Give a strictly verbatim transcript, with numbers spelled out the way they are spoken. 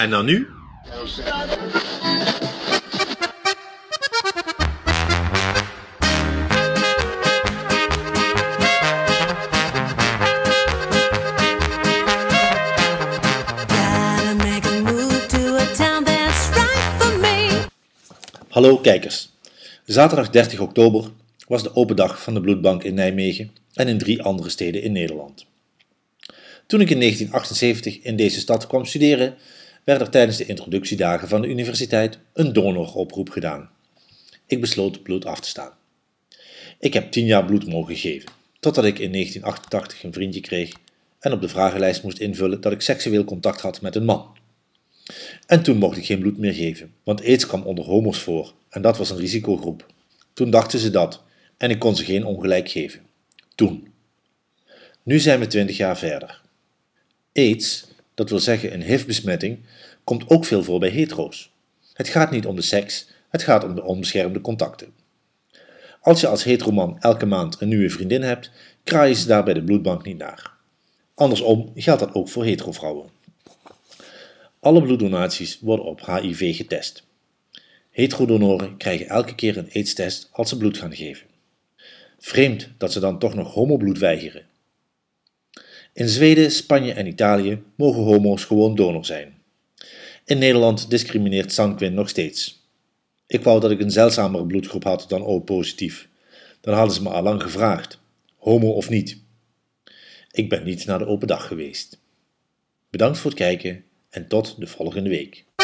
En dan nu? Hallo kijkers. Zaterdag dertig oktober was de open dag van de bloedbank in Nijmegen en in drie andere steden in Nederland. Toen ik in negentien achtenzeventig in deze stad kwam studeren, werd er tijdens de introductiedagen van de universiteit een donoroproep gedaan. Ik besloot bloed af te staan. Ik heb tien jaar bloed mogen geven, totdat ik in negentien achtentachtig een vriendje kreeg en op de vragenlijst moest invullen dat ik seksueel contact had met een man. En toen mocht ik geen bloed meer geven, want aids kwam onder homo's voor en dat was een risicogroep. Toen dachten ze dat en ik kon ze geen ongelijk geven. Toen. Nu zijn we twintig jaar verder. Aids, dat wil zeggen een H I V-besmetting, komt ook veel voor bij hetero's. Het gaat niet om de seks, het gaat om de onbeschermde contacten. Als je als heteroman elke maand een nieuwe vriendin hebt, kraaien ze daar bij de bloedbank niet naar. Andersom geldt dat ook voor heterovrouwen. Alle bloeddonaties worden op H I V getest. Heterodonoren krijgen elke keer een AIDS-test als ze bloed gaan geven. Vreemd dat ze dan toch nog homobloed weigeren. In Zweden, Spanje en Italië mogen homo's gewoon donor zijn. In Nederland discrimineert Sanquin nog steeds. Ik wou dat ik een zeldzamere bloedgroep had dan O-positief. Dan hadden ze me al lang gevraagd, homo of niet. Ik ben niet naar de open dag geweest. Bedankt voor het kijken en tot de volgende week.